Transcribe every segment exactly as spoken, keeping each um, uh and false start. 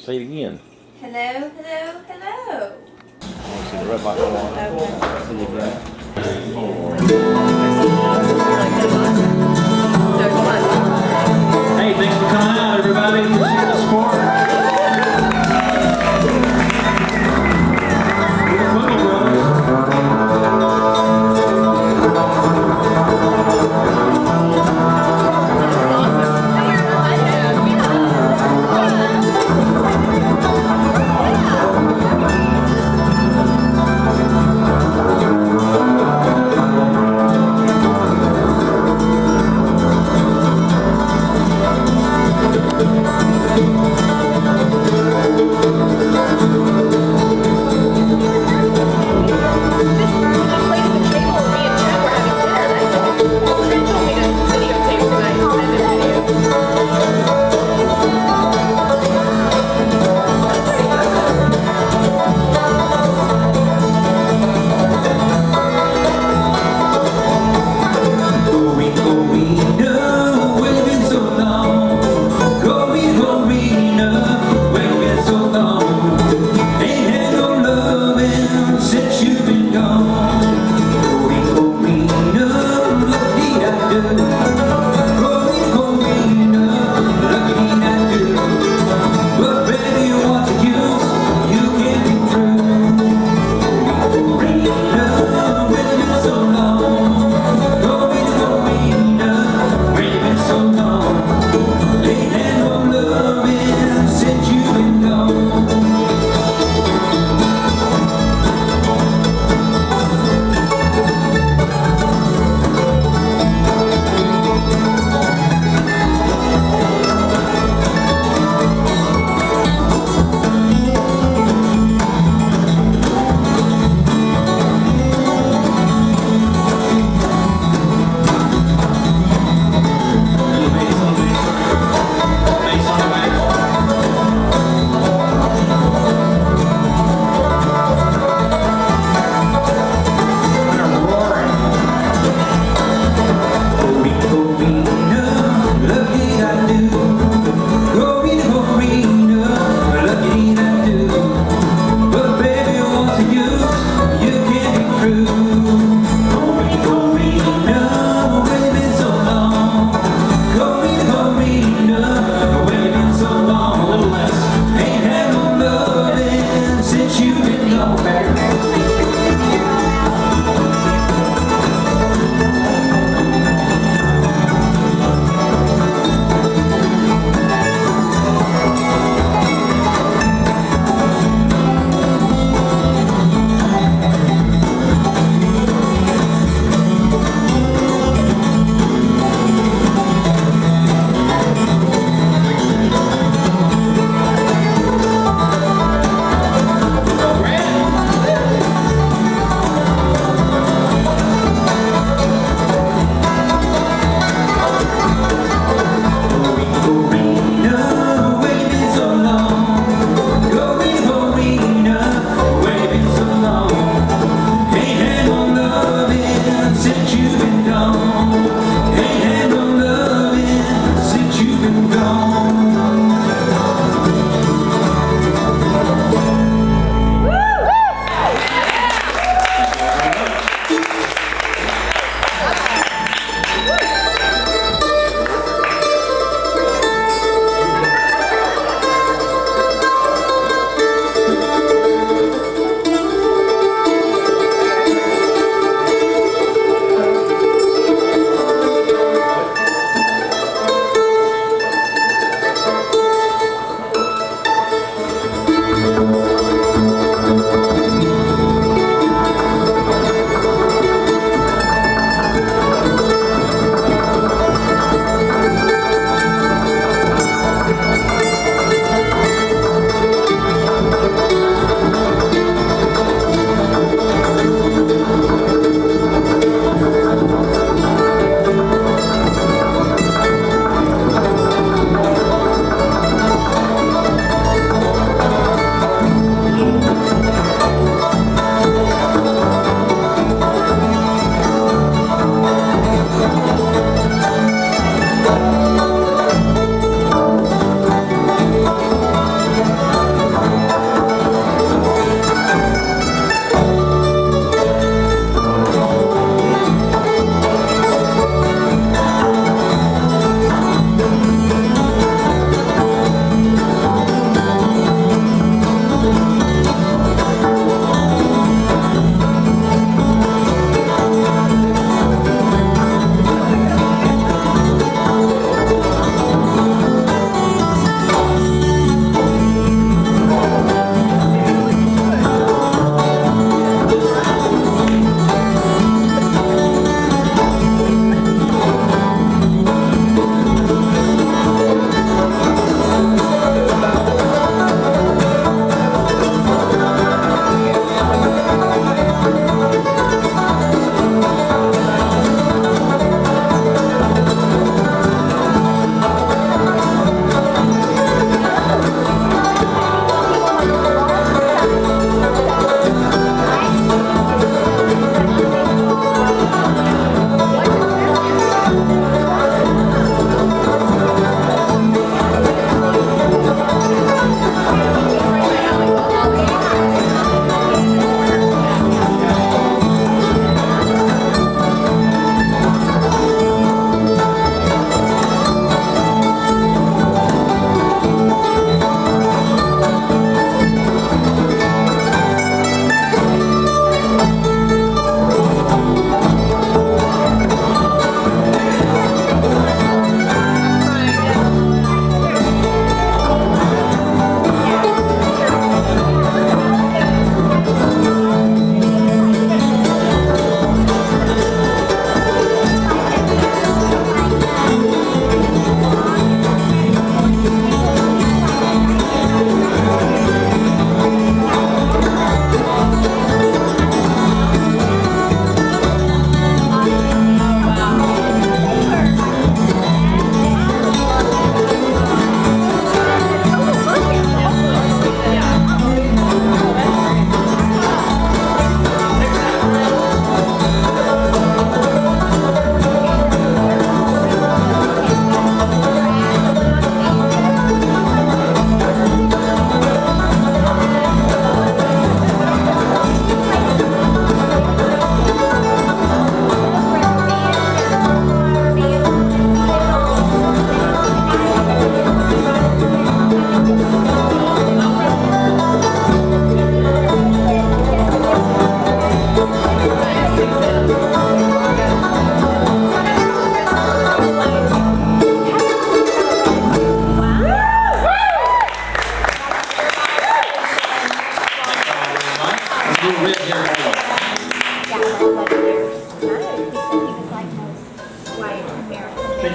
Say it again. Hello, hello, hello. I want to see the red light go on. Okay. See you again. Hey, thanks for coming out, everybody. Appreciate the support. We're the Quibble Brothers. Thank you.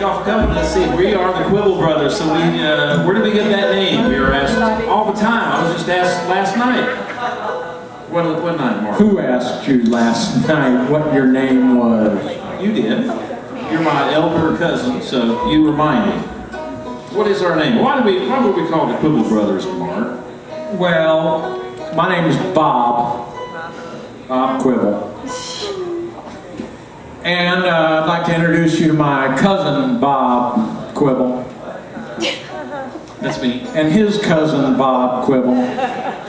y'all for coming. Let's see, we are the Quibble brothers. So we, uh, where did we get that name? We were asked all the time. I was just asked last night. What, what night, Mark? Who asked you last night what your name was? You did. You're my elder cousin, so you remind me. What is our name? Why do we, why were we called the Quibble brothers, Mark? Well, my name is Bob. Bob Quibble. And uh, I'd like to introduce you to my cousin, Bob Quibble. That's me. And his cousin, Bob Quibble.